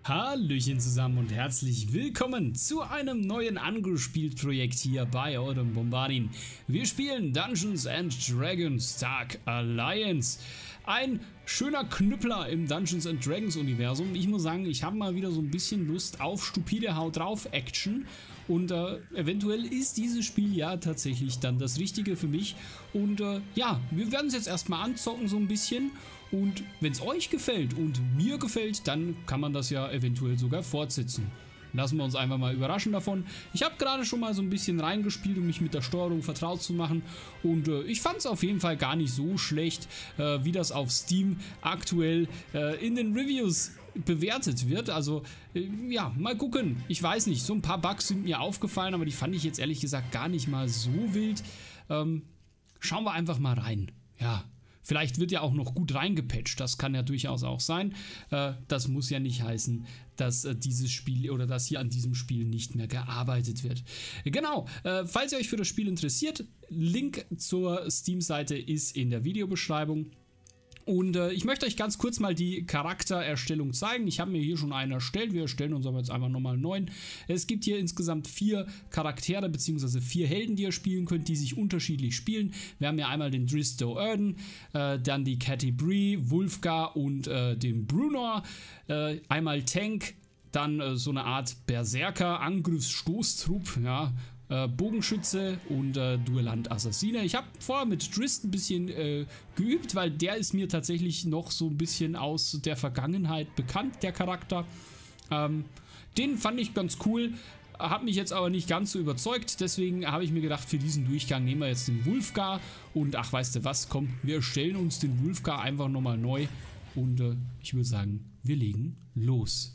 Hallöchen zusammen und herzlich willkommen zu einem neuen Angespielt-Projekt hier bei eurem Bombardin. Wir spielen Dungeons and Dragons Dark Alliance. Ein schöner Knüppler im Dungeons and Dragons Universum. Ich muss sagen, ich habe mal wieder so ein bisschen Lust auf stupide Haut drauf Action. Und eventuell ist dieses Spiel ja tatsächlich dann das Richtige für mich. Und ja, wir werden es jetzt erstmal anzocken so ein bisschen. Und wenn es euch gefällt und mir gefällt, dann kann man das ja eventuell sogar fortsetzen. Lassen wir uns einfach mal überraschen davon. Ich habe gerade schon mal so ein bisschen reingespielt, um mich mit der Steuerung vertraut zu machen. Und ich fand es auf jeden Fall gar nicht so schlecht, wie das auf Steam aktuell in den Reviews bewertet wird. Also ja, mal gucken. Ich weiß nicht, so ein paar Bugs sind mir aufgefallen, aber die fand ich jetzt ehrlich gesagt gar nicht mal so wild. Schauen wir einfach mal rein. Ja. Vielleicht wird ja auch noch gut reingepatcht, das kann ja durchaus auch sein. Das muss ja nicht heißen, dass dieses Spiel oder dass hier an diesem Spiel nicht mehr gearbeitet wird. Genau, falls ihr euch für das Spiel interessiert, Link zur Steam-Seite ist in der Videobeschreibung. Und ich möchte euch ganz kurz mal die Charaktererstellung zeigen. Ich habe mir hier schon einen erstellt. Wir erstellen uns aber jetzt einfach nochmal einen neuen. Es gibt hier insgesamt 4 Charaktere bzw. 4 Helden, die ihr spielen könnt, die sich unterschiedlich spielen. Wir haben hier einmal den Dristo Erden, dann die Catty Bree, Wulfgar und den Brunor. Einmal Tank, dann so eine Art Berserker, Angriffsstoßtrupp, ja. Bogenschütze und Duellant-Assassine. Ich habe vorher mit Drist ein bisschen geübt, weil der ist mir tatsächlich noch so ein bisschen aus der Vergangenheit bekannt, der Charakter. Den fand ich ganz cool, hat mich jetzt aber nicht ganz so überzeugt, deswegen habe ich mir gedacht, für diesen Durchgang nehmen wir jetzt den Wulfgar und ach, weißt du was, komm, wir erstellen uns den Wulfgar einfach nochmal neu und ich würde sagen, wir legen los.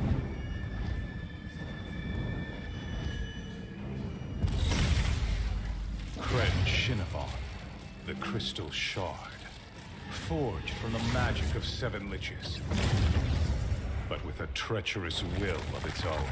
Crenn-Shinavon, the Crystal Shard, forged from the magic of 7 liches, but with a treacherous will of its own.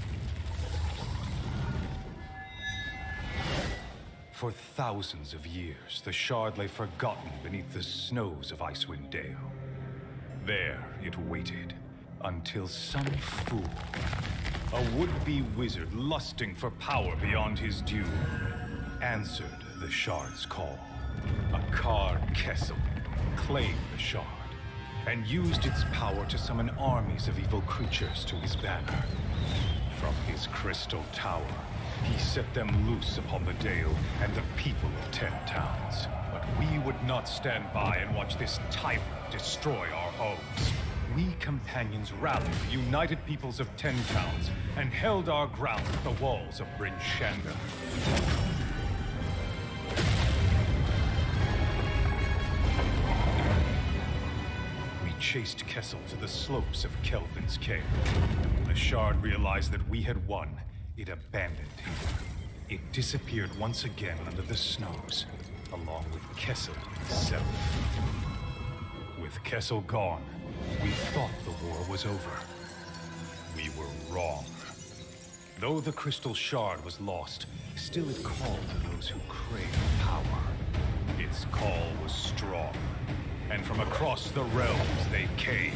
For thousands of years, the shard lay forgotten beneath the snows of Icewind Dale. There it waited, until some fool, a would-be wizard lusting for power beyond his due, answered the shard's call. Akar Kessel claimed the shard and used its power to summon armies of evil creatures to his banner. From his crystal tower, he set them loose upon the Dale and the people of 10 towns. But we would not stand by and watch this tyrant destroy our homes. We companions rallied the united peoples of 10 towns and held our ground at the walls of Bryn Shander. Chased Kessel to the slopes of Kelvin's Cave. The shard realized that we had won. It abandoned him. It disappeared once again under the snows, along with Kessel himself. With Kessel gone, we thought the war was over. We were wrong. Though the Crystal Shard was lost, still it called to those who craved power. Its call was strong. And from across the realms they came.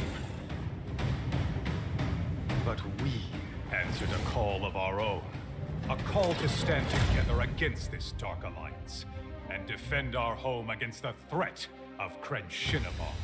But we answered a call of our own. A call to stand together against this Dark Alliance and defend our home against the threat of Crenn-Shinavon.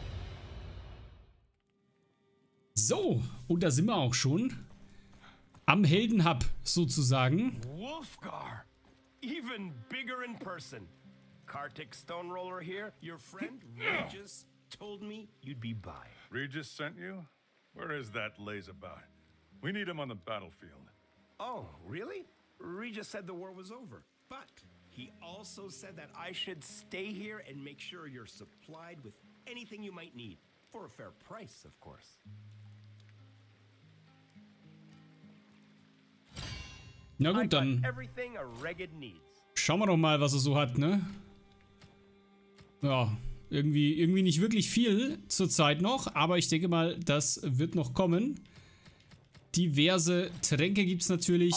So, und da sind wir auch schon am Heldenhub sozusagen. Wulfgar, even bigger in person. Kartik Stoneroller here, your friend Regis told me you'd be by. Regis sent you? Where is that lazabout? We need him on the battlefield. Oh, really? Regis said the war was over, but he also said that I should stay here and make sure you're supplied with anything you might need. For a fair price, of course. Na gut, dann everything a Regid needs. Schauen wir doch mal, was er so hat, ne? Ja, irgendwie nicht wirklich viel zurzeit noch, aber ich denke mal, das wird noch kommen. Diverse Tränke gibt es natürlich.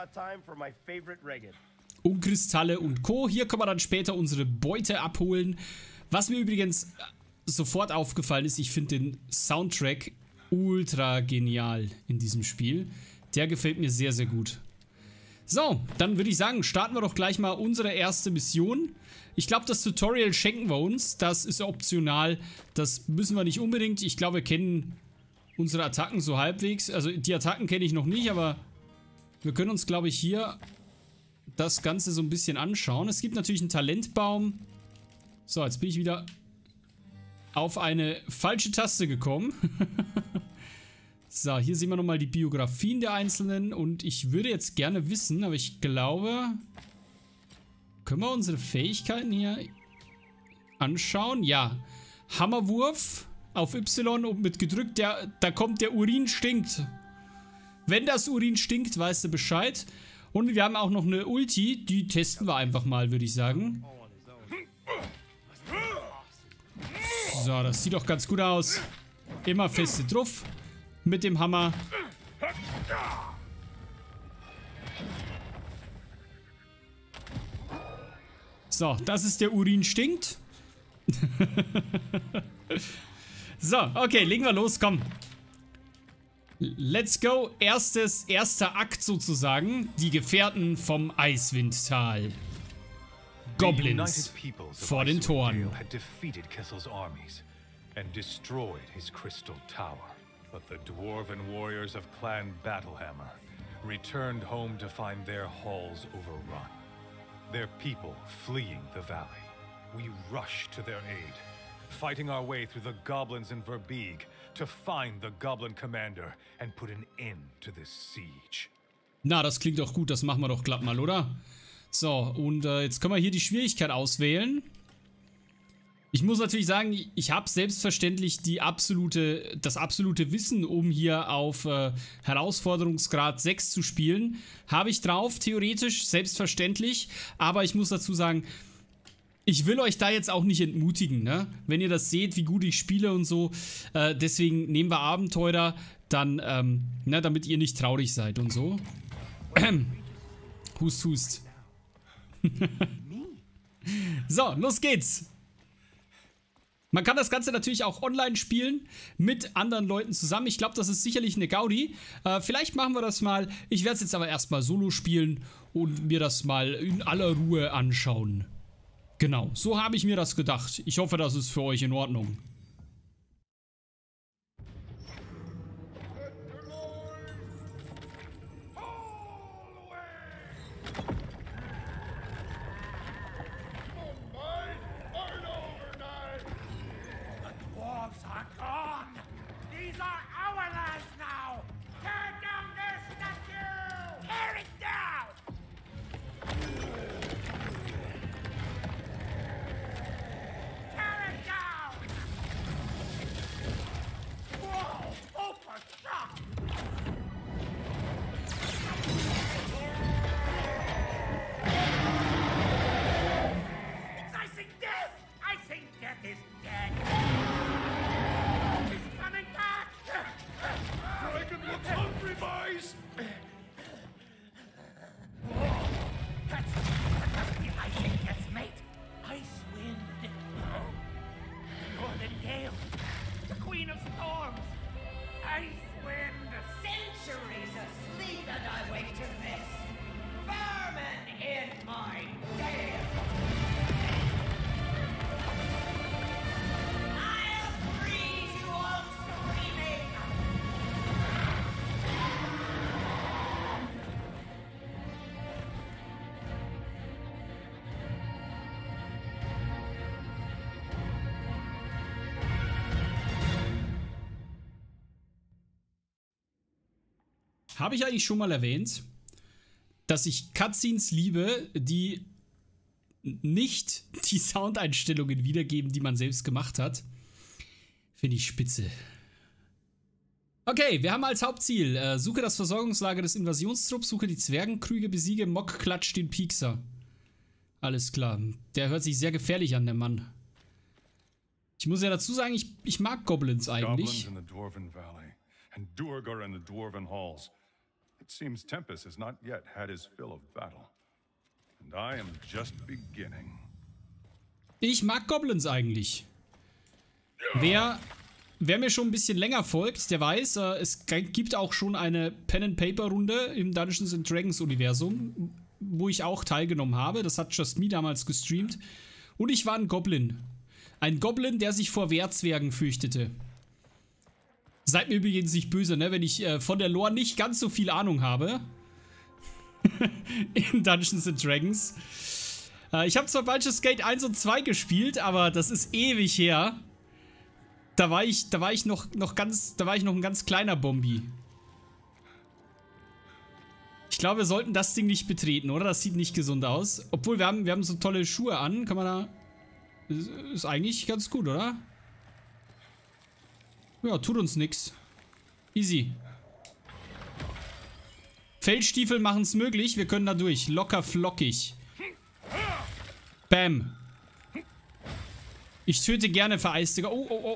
Und Kristalle und Co. Hier können wir dann später unsere Beute abholen. Was mir übrigens sofort aufgefallen ist, ich finde den Soundtrack ultra genial in diesem Spiel. Der gefällt mir sehr, sehr gut. So, dann würde ich sagen, starten wir doch gleich mal unsere erste Mission. Ich glaube, das Tutorial schenken wir uns. Das ist optional. Das müssen wir nicht unbedingt. Ich glaube, wir kennen unsere Attacken so halbwegs. Also die Attacken kenne ich noch nicht, aber wir können uns, glaube ich, hier das Ganze so ein bisschen anschauen. Es gibt natürlich einen Talentbaum. So, jetzt bin ich wieder auf eine falsche Taste gekommen. So, hier sehen wir nochmal die Biografien der Einzelnen. Und ich würde jetzt gerne wissen, aber ich glaube... Können wir unsere Fähigkeiten hier anschauen? Ja. Hammerwurf auf Y und mit gedrückt, da kommt der Urin stinkt. Wenn das Urin stinkt, weißt du Bescheid. Und wir haben auch noch eine Ulti, die testen wir einfach mal, würde ich sagen. So, das sieht doch ganz gut aus. Immer feste drauf mit dem Hammer. So, das ist der Urin stinkt. So, okay, legen wir los, komm. Let's go. Erster Akt sozusagen. Die Gefährten vom Eiswindtal. Goblins vor den Toren. Had defeated Kessel's armies and destroyed his crystal tower. But the dwarven warriors of Clan Battlehammer returned home to find their halls overrun. Their people fleeing the valley. We rushed to their aid, fighting our way through the goblins in Verbeeg to find the goblin commander and put an end to this siege. Na, das klingt doch gut, das machen wir doch glatt mal, oder? So, und jetzt können wir hier die Schwierigkeit auswählen. Ich muss natürlich sagen, ich habe selbstverständlich das absolute Wissen, um hier auf Herausforderungsgrad 6 zu spielen. Habe ich drauf, theoretisch, selbstverständlich. Aber ich muss dazu sagen, ich will euch da jetzt auch nicht entmutigen, ne? Wenn ihr das seht, wie gut ich spiele und so. Deswegen nehmen wir Abenteurer, dann, ne, damit ihr nicht traurig seid und so. Hust, hust. So, los geht's. Man kann das Ganze natürlich auch online spielen, mit anderen Leuten zusammen. Ich glaube, das ist sicherlich eine Gaudi. Vielleicht machen wir das mal. Ich werde es jetzt aber erstmal solo spielen und mir das mal in aller Ruhe anschauen. Genau, so habe ich mir das gedacht. Ich hoffe, das ist für euch in Ordnung. Habe ich eigentlich schon mal erwähnt, dass ich Cutscenes liebe, die nicht die Soundeinstellungen wiedergeben, die man selbst gemacht hat? Finde ich spitze. Okay, wir haben als Hauptziel, suche das Versorgungslager des Invasionstrupps, suche die Zwergenkrüge, besiege Mock, klatsch den Piekser. Alles klar. Der hört sich sehr gefährlich an, der Mann. Ich muss ja dazu sagen, ich mag Goblins eigentlich. Goblins in the Dwarven Valley and Duergar in the Dwarven Halls. It seems Tempest has not yet had his fill of battle. And I am just beginning. Ich mag Goblins eigentlich. Wer wer mir schon ein bisschen länger folgt, der weiß, es gibt auch schon eine Pen-and-Paper-Runde im Dungeons & Dragons Universum, wo ich auch teilgenommen habe. Das hat Just Me damals gestreamt. Und ich war ein Goblin. Ein Goblin, der sich vor Wehrzwergen fürchtete. Seid mir übrigens nicht böse, ne, wenn ich von der Lore nicht ganz so viel Ahnung habe. In Dungeons & Dragons. Ich habe zwar Baldur's Gate 1 und 2 gespielt, aber das ist ewig her. Da war ich noch ein ganz kleiner Bombi. Ich glaube, wir sollten das Ding nicht betreten, oder? Das sieht nicht gesund aus. Obwohl, wir haben so tolle Schuhe an. Kann man da... Ist eigentlich ganz gut, oder? Ja, tut uns nix. Easy. Feldstiefel machen es möglich. Wir können da durch. Locker flockig. Bam. Ich töte gerne vereiste...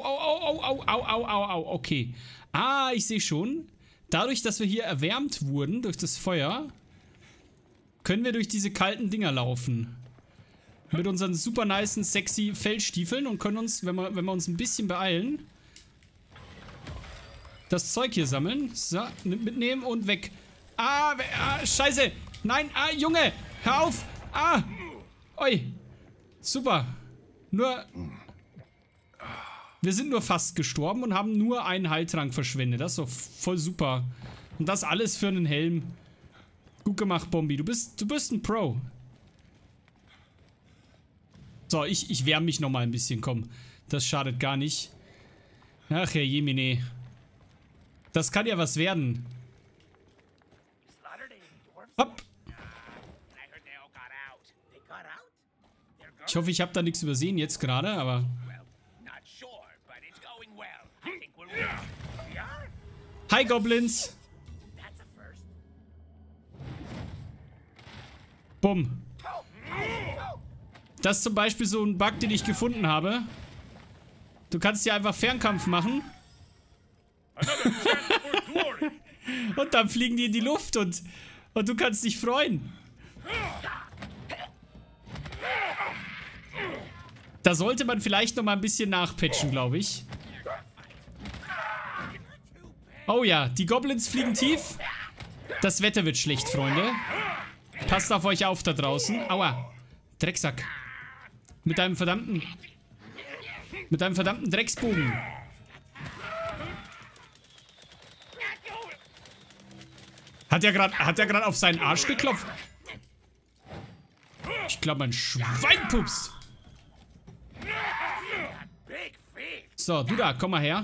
Oh. Okay. Ah, ich sehe schon. Dadurch, dass wir hier erwärmt wurden durch das Feuer, können wir durch diese kalten Dinger laufen. Mit unseren super nicen, sexy Feldstiefeln und können uns, wenn wir uns ein bisschen beeilen, das Zeug hier sammeln. So, mitnehmen und weg. Scheiße. Nein, Junge. Hör auf. Oi. Super. Wir sind nur fast gestorben und haben nur einen Heiltrank verschwendet. Das ist doch voll super. Und das alles für einen Helm. Gut gemacht, Bombi. Du bist ein Pro. So, ich wärme mich nochmal ein bisschen. Komm, das schadet gar nicht. Ach, Herr Jemine. Das kann ja was werden. Hopp. Ich hoffe, ich habe da nichts übersehen jetzt gerade, aber... Hi, Goblins. Bumm. Das ist zum Beispiel so ein Bug, den ich gefunden habe. Du kannst hier einfach Fernkampf machen. Und dann fliegen die in die Luft und du kannst dich freuen. Da sollte man vielleicht noch mal ein bisschen nachpatchen, glaube ich. Oh ja, die Goblins fliegen tief. Das Wetter wird schlecht, Freunde. Passt auf euch auf da draußen. Aua. Drecksack. Mit deinem verdammten Drecksbogen. Hat er gerade auf seinen Arsch geklopft? Ich glaube, mein Schwein pupst. So, du da, komm mal her.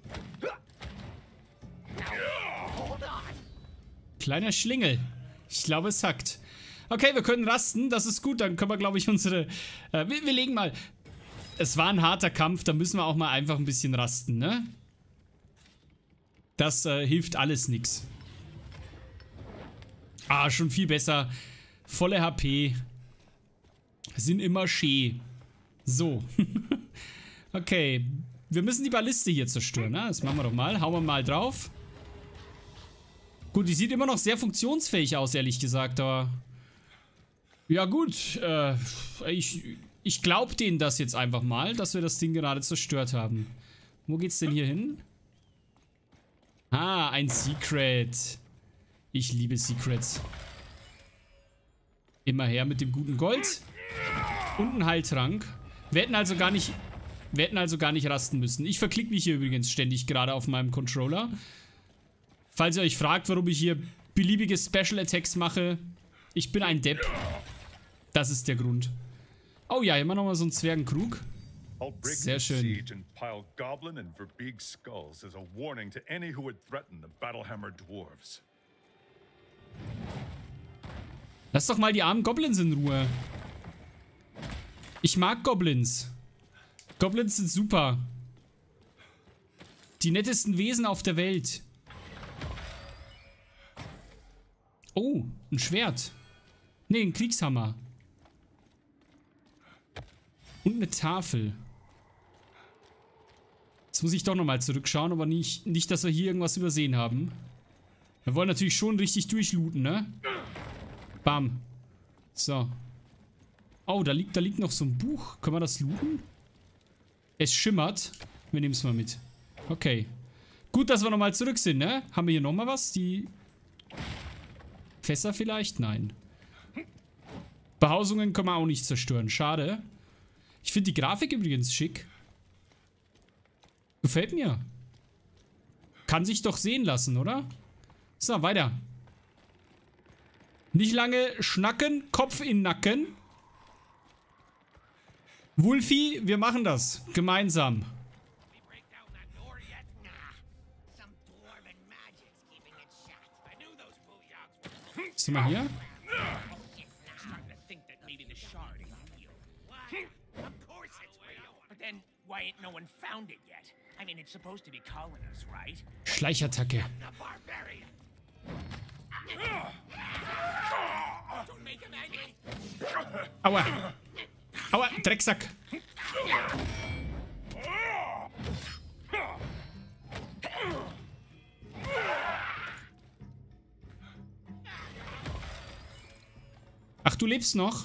Kleiner Schlingel. Ich glaube, es hackt. Okay, wir können rasten. Das ist gut. Dann können wir, glaube ich, unsere... wir legen mal... Es war ein harter Kampf. Da müssen wir auch mal einfach ein bisschen rasten, ne? Das hilft alles nix. Schon viel besser. Volle HP. Sind immer schee. So. Okay. Wir müssen die Balliste hier zerstören, ne? Das machen wir doch mal. Hauen wir mal drauf. Gut, die sieht immer noch sehr funktionsfähig aus, ehrlich gesagt, aber... Ja gut, ich glaube denen das jetzt einfach mal, dass wir das Ding gerade zerstört haben. Wo geht's denn hier hin? Ein Secret. Ich liebe Secrets. Immer her mit dem guten Gold. Und ein Heiltrank. Wir hätten also gar nicht rasten müssen. Ich verklicke mich hier übrigens ständig gerade auf meinem Controller. Falls ihr euch fragt, warum ich hier beliebige Special Attacks mache, ich bin ein Depp. Das ist der Grund. Oh ja, immer noch mal so ein Zwergenkrug. Sehr schön. Lass doch mal die armen Goblins in Ruhe. Ich mag Goblins. Goblins sind super. Die nettesten Wesen auf der Welt. Oh, ein Schwert. Ne, ein Kriegshammer. Und eine Tafel. Jetzt muss ich doch nochmal zurückschauen, aber nicht, dass wir hier irgendwas übersehen haben. Wir wollen natürlich schon richtig durchlooten, ne? Bam. So. Oh, da liegt noch so ein Buch. Können wir das looten? Es schimmert. Wir nehmen es mal mit. Okay. Gut, dass wir nochmal zurück sind, ne? Haben wir hier nochmal was? Die Fässer vielleicht? Nein. Behausungen können wir auch nicht zerstören. Schade. Ich finde die Grafik übrigens schick. Gefällt mir. Kann sich doch sehen lassen, oder? So, weiter. Nicht lange schnacken, Kopf in Nacken. Wulfi, wir machen das. Gemeinsam. Sind wir hier? Schleichattacke. Aua. Aua, Drecksack. Ach, du lebst noch?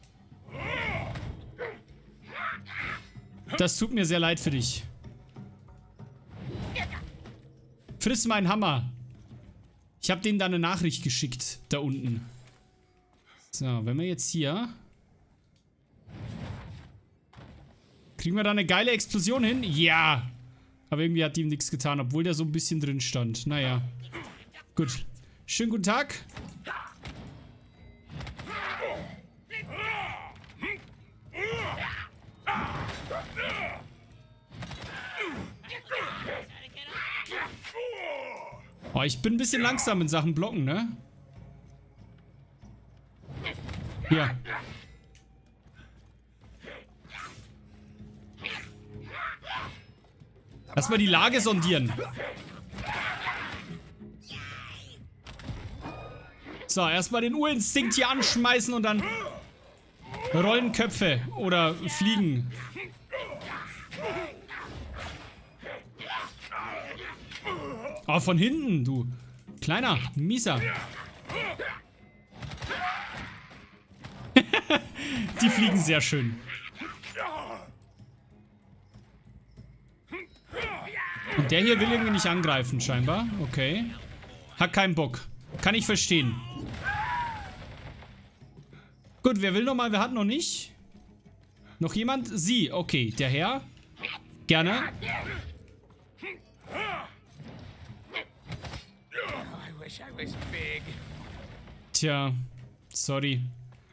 Das tut mir sehr leid für dich. Friss meinen Hammer. Ich habe denen da eine Nachricht geschickt, da unten. So, wenn wir jetzt hier... Kriegen wir da eine geile Explosion hin? Ja! Aber irgendwie hat die ihm nichts getan, obwohl der so ein bisschen drin stand. Naja. Gut. Schönen guten Tag. Oh, ich bin ein bisschen langsam in Sachen Blocken, ne? Hier. Lass mal die Lage sondieren. So, erstmal den Urinstinkt hier anschmeißen und dann rollen Köpfe oder fliegen. Oh, von hinten, du. Kleiner, mieser. Die fliegen sehr schön. Und der hier will irgendwie nicht angreifen, scheinbar. Okay. Hat keinen Bock. Kann ich verstehen. Gut, wer will noch mal? Wer hat noch nicht? Noch jemand? Sie. Okay, der Herr. Gerne. Tja, sorry.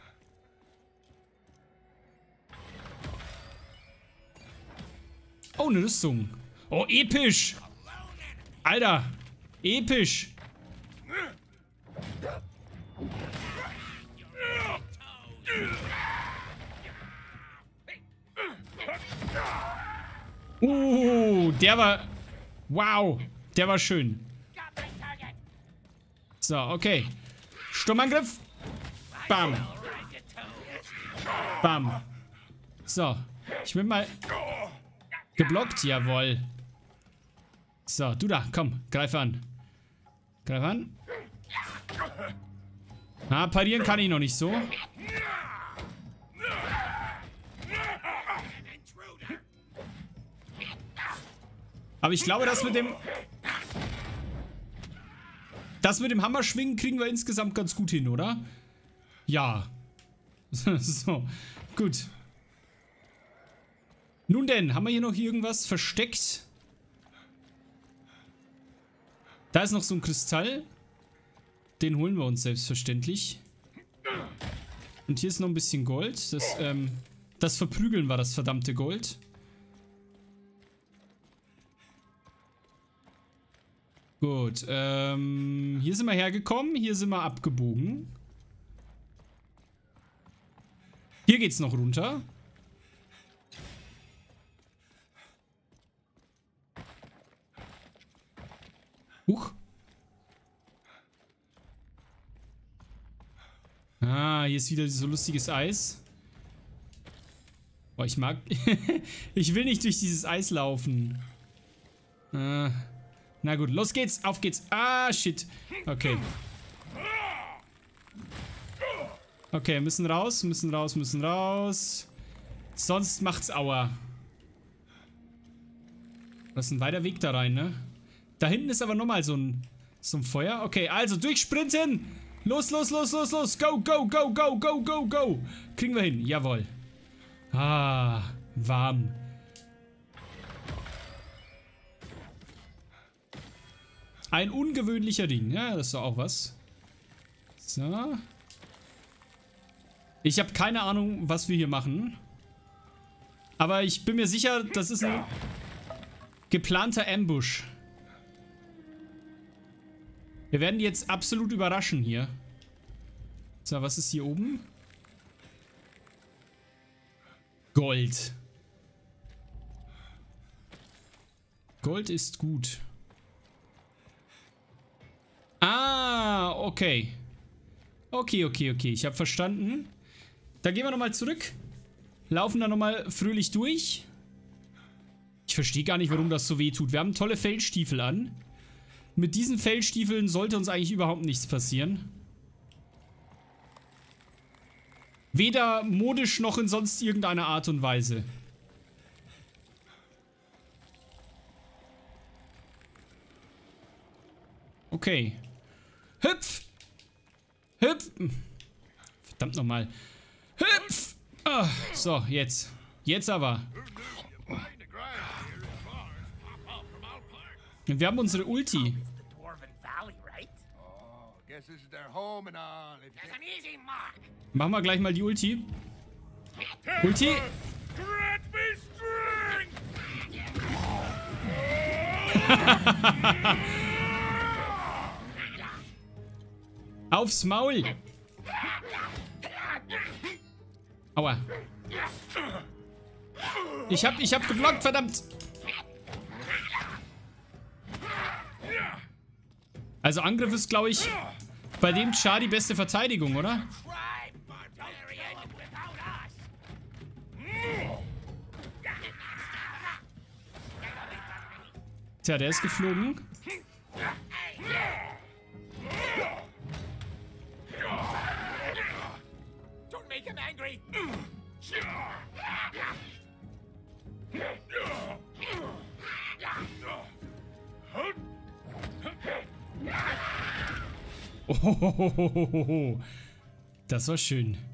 Oh, eine Rüstung. Oh, episch. Alter, episch. Der war... Wow, der war schön. So, okay. Sturmangriff. Bam. Bam. So. Ich bin mal... Geblockt, jawohl. So, du da, komm, greif an. Greif an. Na, parieren kann ich noch nicht so. Aber ich glaube, das mit dem... Das mit dem Hammerschwingen kriegen wir insgesamt ganz gut hin, oder? Ja. So, gut. Nun denn, haben wir hier noch irgendwas versteckt? Da ist noch so ein Kristall. Den holen wir uns selbstverständlich. Und hier ist noch ein bisschen Gold. Das Verprügeln war das verdammte Gold. Gut, hier sind wir hergekommen. Hier sind wir abgebogen. Hier geht's noch runter. Huch. Ah, hier ist wieder so lustiges Eis. Boah, ich mag... Ich will nicht durch dieses Eis laufen. Na gut, los geht's. Auf geht's. Ah, shit. Okay. Okay, müssen raus, müssen raus, müssen raus. Sonst macht's Aua. Das ist ein weiter Weg da rein, ne? Da hinten ist aber nochmal so ein Feuer. Okay, also durchsprinten. Los, los, los, los, los. Go, go, go, go, go, go, go. Kriegen wir hin. Jawohl. Ah, warm. Ein ungewöhnlicher Ring. Ja, das ist doch auch was. So. Ich habe keine Ahnung, was wir hier machen. Aber ich bin mir sicher, das ist ein geplanter Ambush. Wir werden die jetzt absolut überraschen hier. So, was ist hier oben? Gold. Gold ist gut. Ah, okay. Okay, okay, okay. Ich habe verstanden. Da gehen wir nochmal zurück. Laufen da nochmal fröhlich durch. Ich verstehe gar nicht, warum das so weh tut. Wir haben tolle Feldstiefel an. Mit diesen Feldstiefeln sollte uns eigentlich überhaupt nichts passieren. Weder modisch noch in sonst irgendeiner Art und Weise. Okay. Hüpf! Hüpf! Verdammt nochmal. Hüpf! Ah, so, jetzt. Jetzt aber. Wir haben unsere Ulti. Machen wir gleich mal die Ulti. Ulti! Aufs Maul! Aua. Ich hab geblockt, verdammt! Also Angriff ist, glaube ich, bei dem Char die beste Verteidigung, oder? Tja, der ist geflogen. Oh, das war schön.